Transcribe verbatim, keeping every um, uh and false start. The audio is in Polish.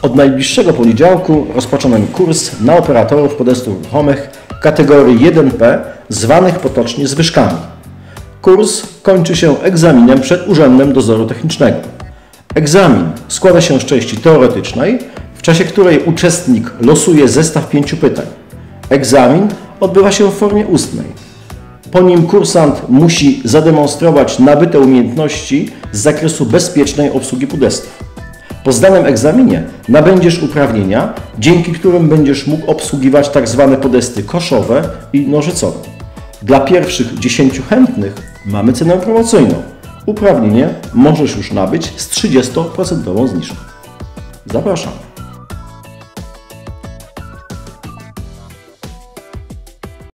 Od najbliższego poniedziałku rozpoczynamy kurs na operatorów podestów ruchomych kategorii jeden P, zwanych potocznie zwyżkami. Kurs kończy się egzaminem przed Urzędem Dozoru Technicznego. Egzamin składa się z części teoretycznej, w czasie której uczestnik losuje zestaw pięciu pytań. Egzamin odbywa się w formie ustnej. Po nim kursant musi zademonstrować nabyte umiejętności z zakresu bezpiecznej obsługi podestów. Po zdanym egzaminie nabędziesz uprawnienia, dzięki którym będziesz mógł obsługiwać tzw. podesty koszowe i nożycowe. Dla pierwszych dziesięciu chętnych mamy cenę promocyjną. Uprawnienie możesz już nabyć z trzydziestoprocentową zniżką. Zapraszam.